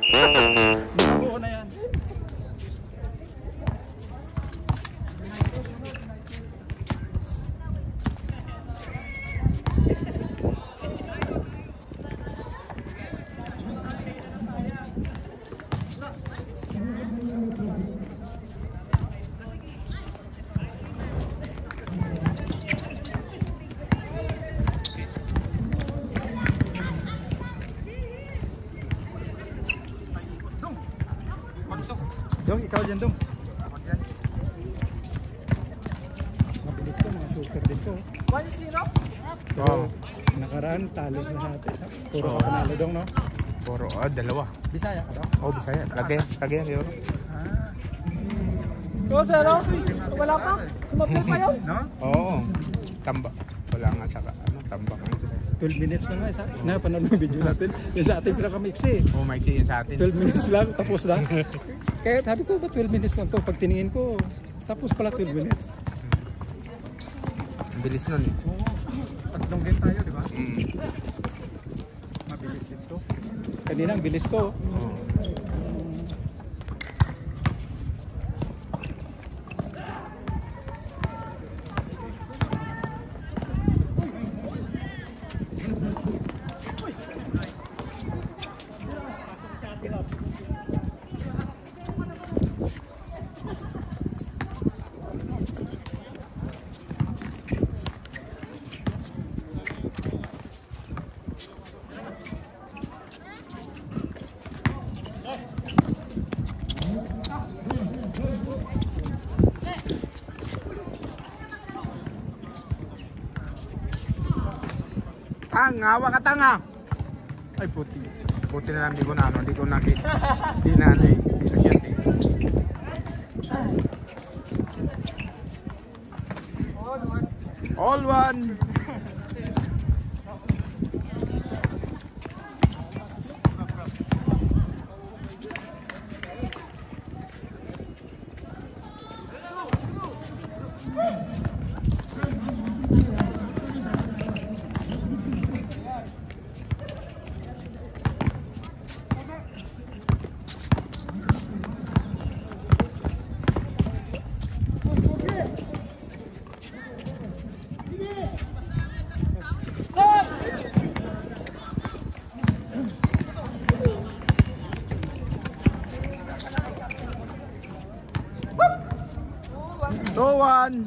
Buo na yan. Dong, ikaw dyan dong. Mabilis to, mga super din to. 1-0? Wow. Nakaraan, talo sa natin. Puro ka panalo dong, no? Puro, dalawa. Bisaya ka daw? Oh, Bisaya. Lagyan kayo. 2-0? Wala pa? Sumapil pa yun? No? Oo. Tambak. Wala nga sa tambak. 12 minutes na nga, isa. Napanood mo yung video natin. Yung sa ating pinaka-mixi. Oo, maiksi yun sa atin. 12 minutes lang, tapos na. Kaya sabi ko ba 12 minutes lang to? Pag tiningin ko, tapos pala 12 minutes. Ang bilis nun eh. Oo. Tatlong game tayo, di ba? Mm. Mabilis din to. Kanina ang bilis to. Oo. Tanga, waka tanga. Ay puti. Puti na lang, di ko na nakita. Di na ano eh. Di na shot eh. All one. Go one.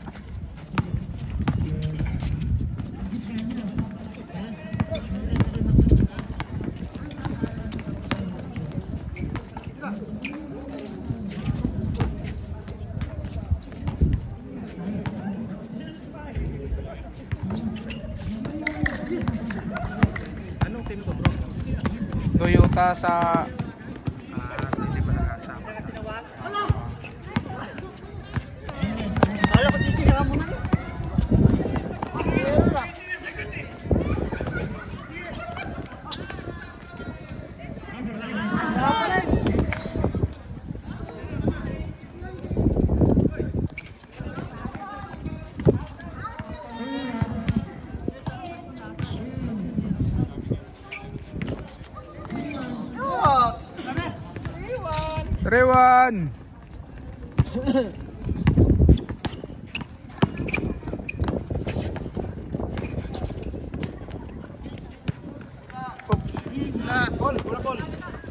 Anong team to, bro? Toyota sa Hindi pa nakasama sa... Ayaw ko titira mo na. Rewan. Gol, bola gol.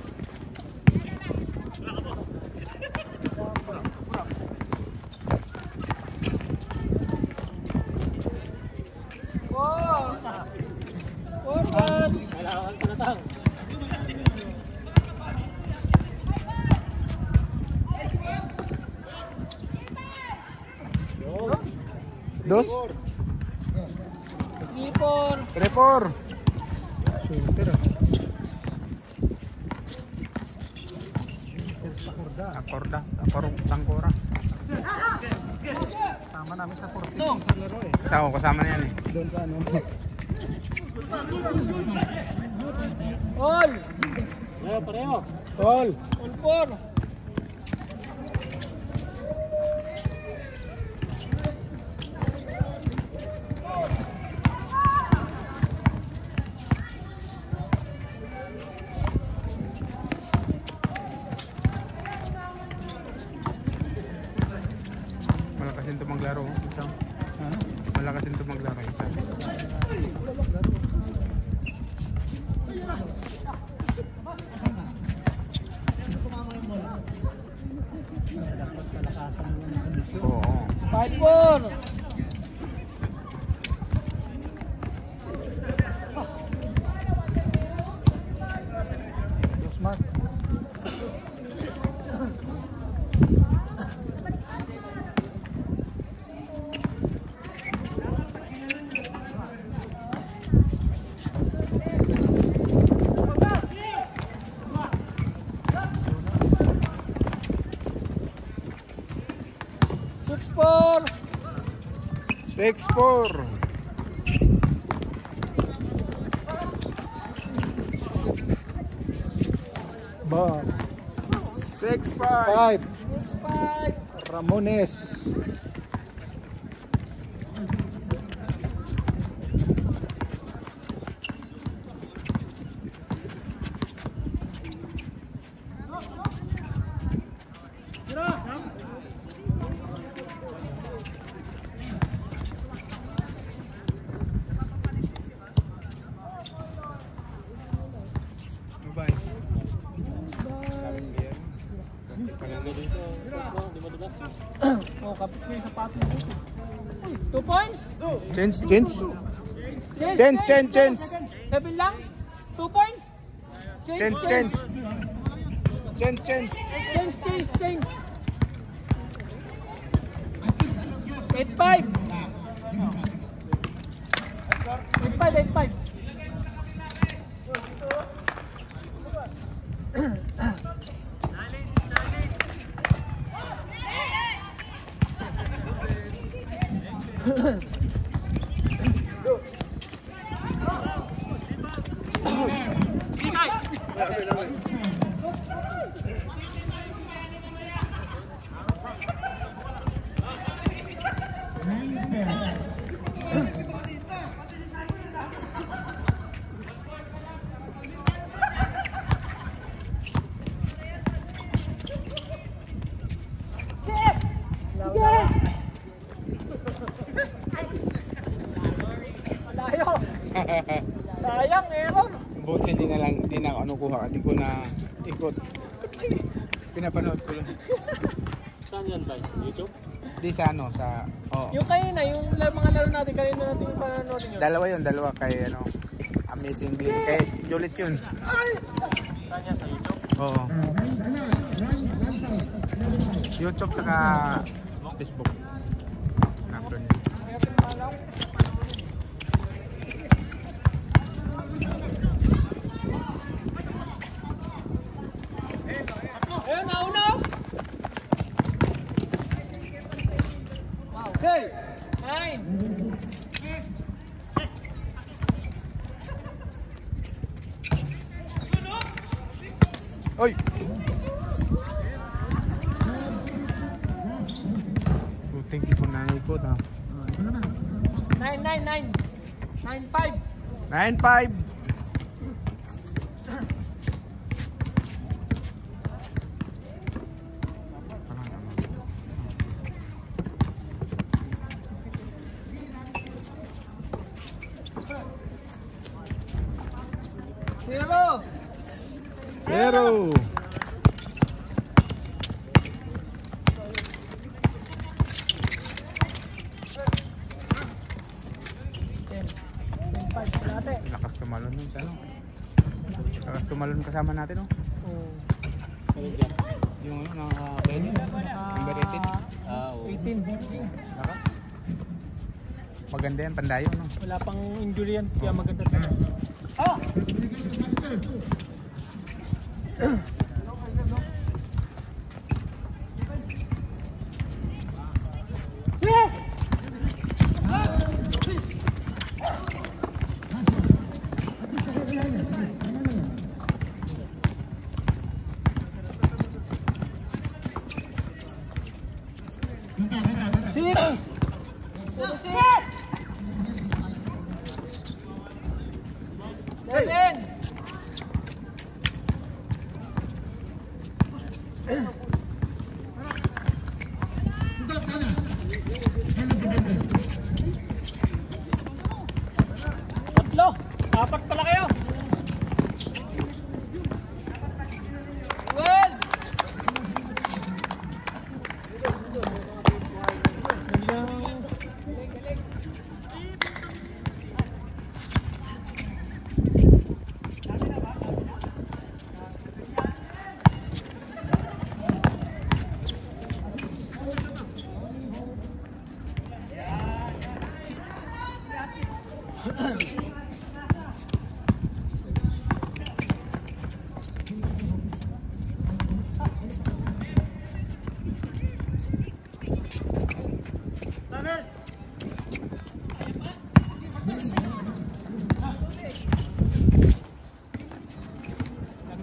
Dos. Repor. Super. Tangkora. Sama namin sa 40 sa laro eh. Kasama na yan eh. Doon sa ano. All! Pareho. All. All four. maglaro. Isa. Ano? Malakas din ito maglaro. Isa. Dapat kalakasan mo ng kondisyon. Oo. 5-4. Smart. Six-four. 6-4. Ba. 6-5. 5. 6-5. Ramones. Bye. Oh, kapit ko yung sapatos mo. 2 points. Change, change. Change. Change. 7 lang. 2 points. Change. Change. 8-5. 8-5. Layo. Sayang, error. Buti di na lang, di na ako kuha. Di ko na ikot. Pinapanood ko lang. Saan yan ba? YouTube? Di sa ano, sa... Oh. Yung kanina, yung mga laro natin, kanina natin yung pananood yun. Dalawa kay ano, Amazing Blink. Kay Juliet yun. Saan yan? Sa YouTube? Oo. YouTube saka Facebook. Nandun yun. Ayun, nauna! Okay. 9. Oy! Buting di ko naikot ha. 9-5. 9-5. Zero. Zero. Lakas tumalon yun sa ano. Lakas tumalon kasama natin oh. Yung ano, naka-belly. Number 18. 18. Lakas. Maganda yan, pandayo no. Wala pang injury yan, kaya maganda. Six. 7.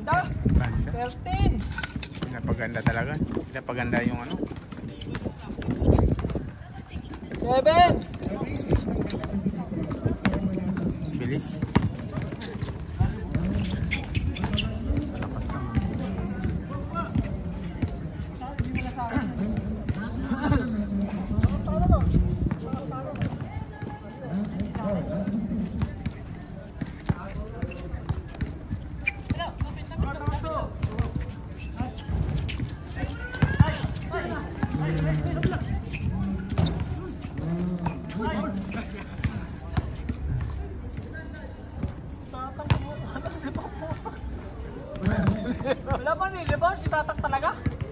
Ganda. Bansa. 13. Pinapaganda talaga. Pinapaganda yung ano. 7. Bilis. Lakas naman. Wala ba nila ba? Si Tatak talaga?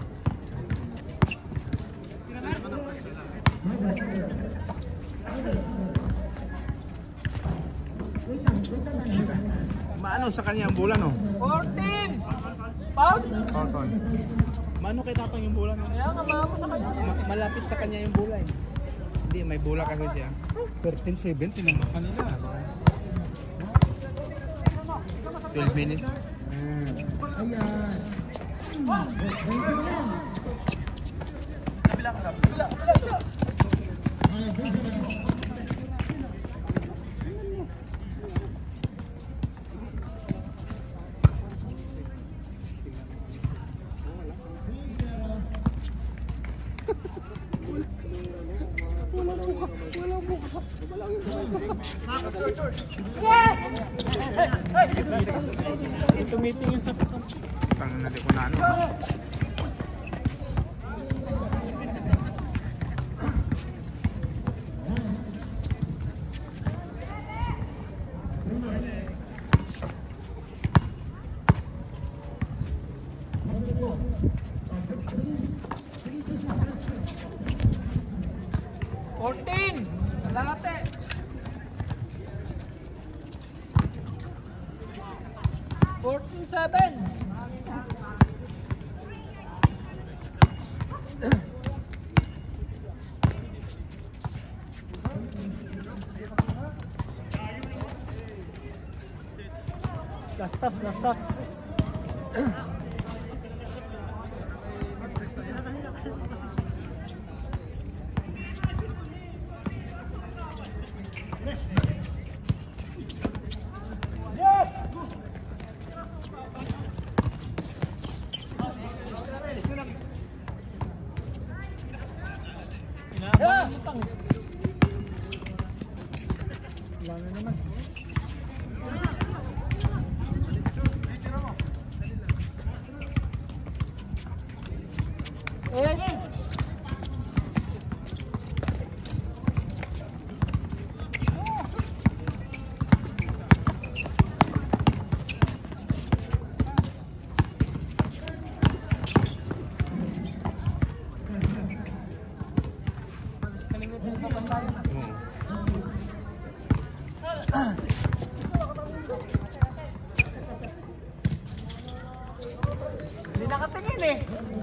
Maano sa kanya ang bola, no? 14. Foul? Cotton. Maano kay Tatang yung bola, no? Kaya nga maamo sa kanya. Malapit sa kanya yung bola, eh. Hindi, may bola kasi siya. 13-7, tinambak kanila. 12 minutes. Tumiting yung sa... Tangan na di ko na ano. Lalate. 14-7. Last touch. Lama naman. Hindi nakatingin eh.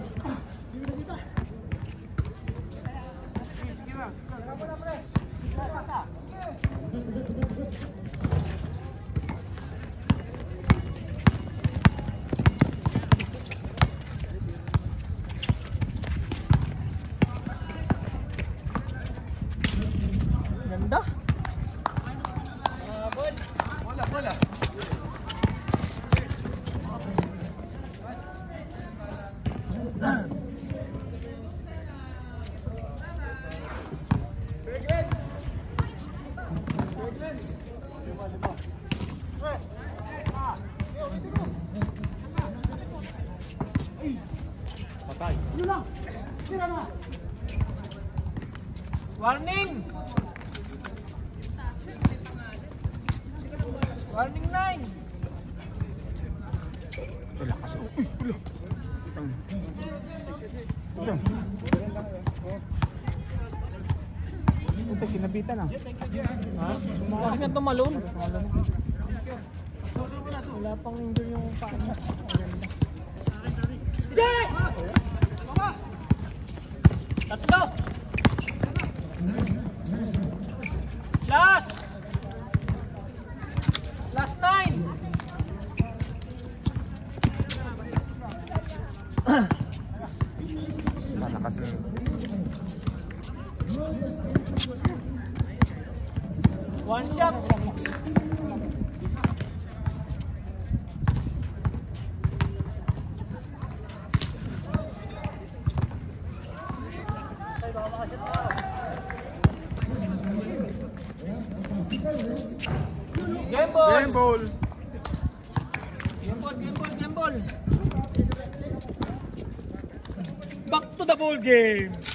Ganda. Bola. Patay. Warning! Warning 9! Lakas. Ito, kinabitan ah. Ha? Bukas nga tumalon. Wala pang injury yung paa niya. Tatlo! Last 9! Sana kasi. One shot. Game ball. Game ball. Game ball. Back to the ball game.